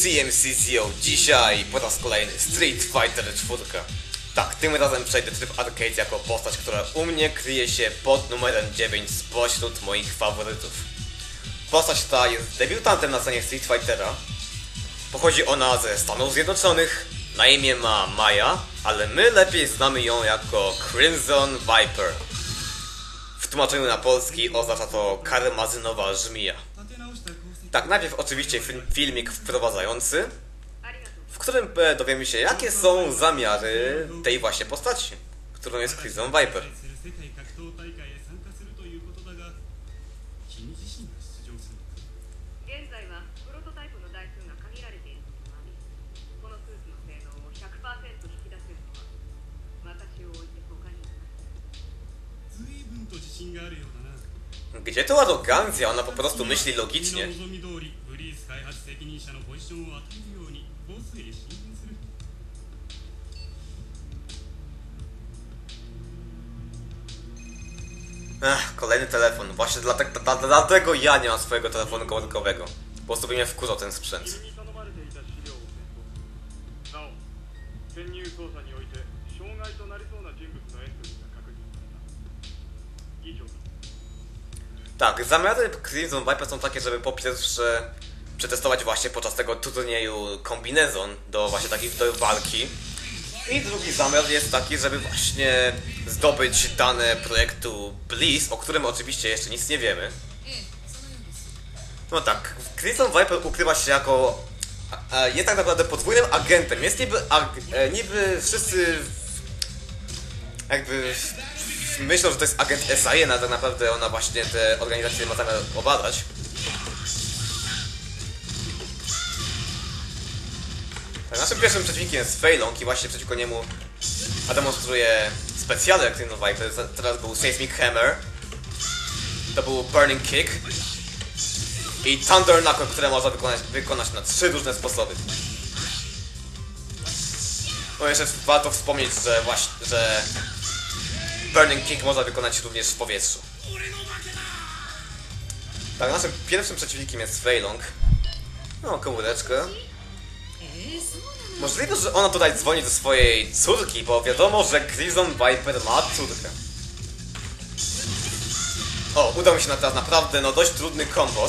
CMCCO, dzisiaj po raz kolejny Street Fighter 4. Tak, tym razem przejdę tryb arcade jako postać, która u mnie kryje się pod numerem 9 spośród moich faworytów. Postać ta jest debiutantem na scenie Street Fightera. Pochodzi ona ze Stanów Zjednoczonych, na imię ma Maya, ale my lepiej znamy ją jako Crimson Viper. W tłumaczeniu na polski oznacza to karmazynowa żmija. Tak, najpierw oczywiście filmik wprowadzający, w którym dowiemy się, jakie są zamiary tej właśnie postaci, którą jest Crimson Viper. Gdzie tu arogancja? Ona po prostu myśli logicznie. Kolejny telefon. Właśnie dlatego ja nie mam swojego telefonu komórkowego. Po prostu by mnie wkurzał ten sprzęt. Tak, zamiary Crimson Viper są takie, żeby po pierwsze przetestować właśnie podczas tego turnieju kombinezon do właśnie takich do walki. I drugi zamiar jest taki, żeby właśnie zdobyć dane projektu Bliss, o którym oczywiście jeszcze nic nie wiemy. No tak, Crimson Viper ukrywa się jako... jest tak naprawdę podwójnym agentem. Jest niby wszyscy... jakby... myślą, że to jest agent SIN, a tak naprawdę ona właśnie te organizacje ma zamiar obadać. Tak, naszym pierwszym przeciwnikiem jest Fei Long i właśnie przeciwko niemu demonstruje specjalny Crimson Viper. Teraz był Seismic Hammer, to był Burning Kick i Thunder Knuckle, które można wykonać na 3 różne sposoby. No jeszcze warto wspomnieć, że Burning Kick można wykonać również w powietrzu. Tak, naszym pierwszym przeciwnikiem jest Fei Long. No, komóreczkę. Możliwe, że ona tutaj dzwoni do swojej córki, bo wiadomo, że Crimson Viper ma córkę. O, udał mi się teraz naprawdę dość trudny kombos.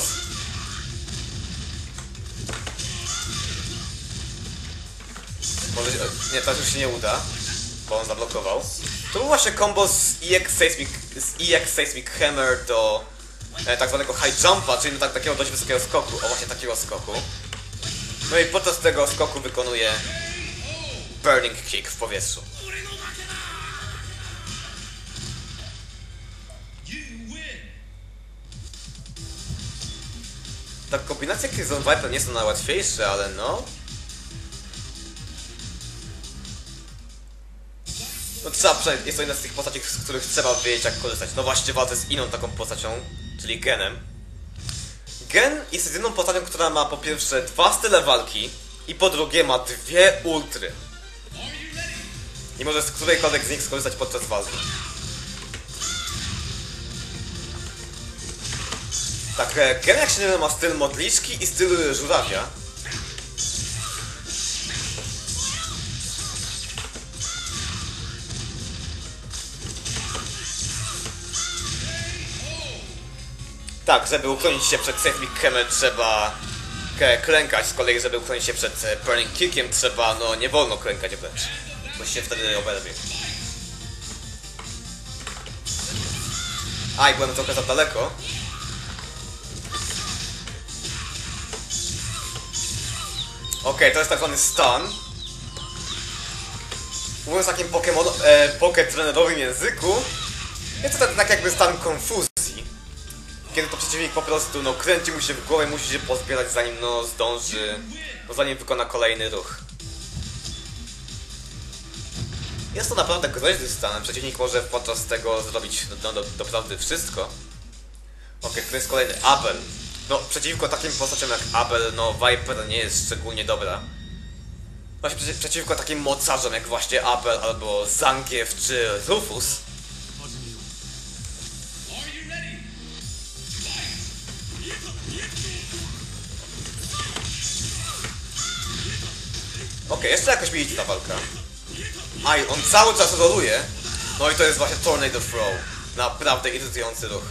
Może... nie, teraz już się nie uda, bo on zablokował. To był właśnie kombo z EX Seismic Hammer do tak zwanego high jumpa, czyli takiego dość wysokiego skoku, o właśnie takiego skoku. No i podczas tego skoku wykonuje Burning Kick w powietrzu. Tak, kombinacje Crimson Viper nie są najłatwiejsze, ale no... no trzeba jest to jedna z tych postaci, z których trzeba wiedzieć, jak korzystać. No właśnie walczę z inną taką postacią, czyli Genem. Gen jest jedyną postacią, która ma po pierwsze 2 style walki i po drugie ma 2 ultry. I może z którejkolwiek z nich skorzystać podczas walki. Tak, Gen jak się nie wiem, ma styl modliczki i styl żurawia. Tak, żeby uchronić się przed Seismic Hammer trzeba klękać, z kolei żeby uchronić się przed Burning Kickiem trzeba, no nie wolno klękać wręcz, bo się wtedy oberwie. Aj, byłem trochę za daleko. Okej, to jest tak zwany stun. Mówiąc takim poketrenerowym języku, jest to tak jakby stan konfuzji. Kiedy to przeciwnik po prostu kręci mu się w głowę, musi się pozbierać zanim zdąży, zanim wykona kolejny ruch. Jest to naprawdę groźny stan, przeciwnik może podczas tego zrobić doprawdy wszystko. Okej, to jest kolejny Abel. No, przeciwko takim postaciom jak Abel, Viper nie jest szczególnie dobra. Właśnie przeciwko takim mocarzom jak właśnie Abel albo Zangief czy Rufus. Okej, jeszcze jakoś mi idzie ta walka. Aj, on cały czas roluje. No i to jest właśnie Tornado Throw. Naprawdę irytujący ruch.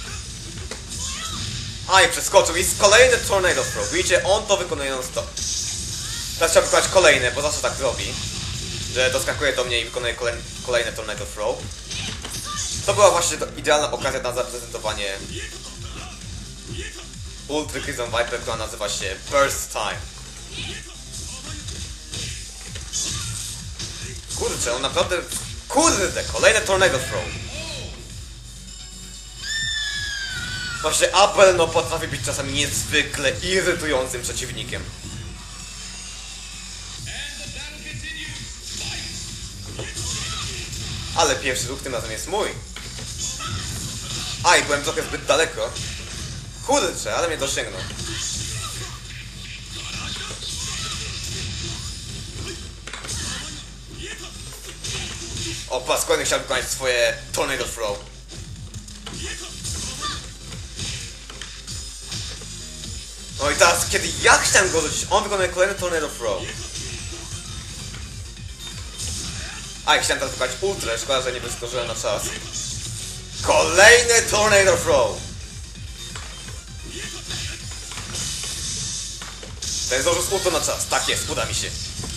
Aj, przeskoczył i kolejny Tornado Throw. Widzicie, on to wykonuje non-stop. Teraz trzeba wykonać kolejne, bo zawsze tak robi. Że doskakuje do mnie i wykonuje kolejne Tornado Throw. To była właśnie idealna okazja na zaprezentowanie Ultra Crimson Viper, która nazywa się Burst Time. Kurczę, on naprawdę... Kurde, kolejne Tornado Throw. Właśnie Apple no potrafi być czasami niezwykle irytującym przeciwnikiem. Ale pierwszy ruch tym razem jest mój. Aj, byłem trochę zbyt daleko. Kurczę, ale mnie dosięgnął. O, po raz kolejny chciał wykonać swoje Tornado Throw. No i teraz, kiedy ja chciałem go rzucić, on wykonuje kolejny Tornado Throw. A, chciałem teraz wykonać ultra, szkoda, że nie wyskoczyłem na czas. Kolejny Tornado Throw! Ten zdążył z ultra na czas, tak jest, uda mi się.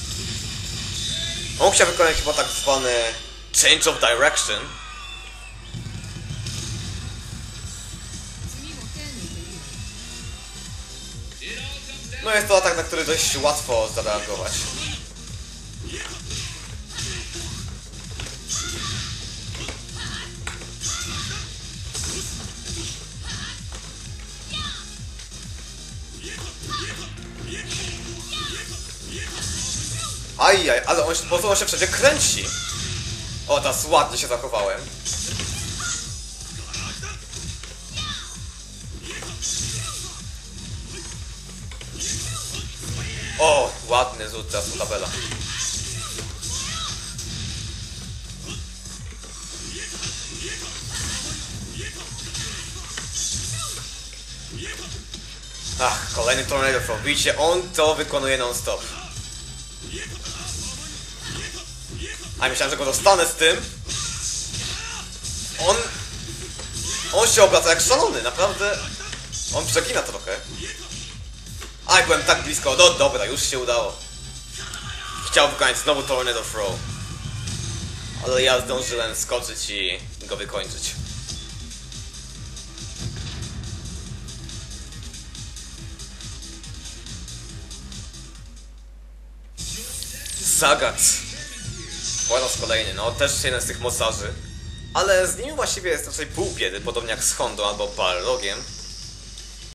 On chciał wykonać chyba tak zwany Change of Direction. No jest to atak, na który dość łatwo zareagować. Ajaj, ale on się przecież kręci. O, teraz ładnie się zachowałem. O, ładny rzut teraz u tabela. Ach, kolejny Tornado Throw. Widzicie, on to wykonuje non-stop. A myślałem, że go dostanę z tym. On się obraca jak szalony, naprawdę. On przegina trochę. Aj, byłem tak blisko. No dobra, już się udało. Chciał wykonać znowu Tornado Throw. Ale ja zdążyłem skoczyć i go wykończyć. Sagat. Po raz kolejny, no też jeden z tych mocarzy. Ale z nim właściwie jest raczej pół biedy, podobnie jak z Hondą albo Balrogiem.